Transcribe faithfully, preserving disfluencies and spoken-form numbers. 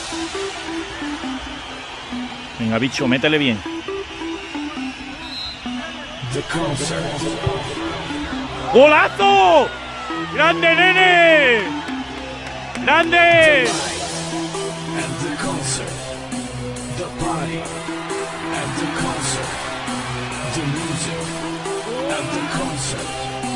Venga, bicho, métele bien. ¡Golazo! ¡Grande, nene! ¡Grande! The music and the concert.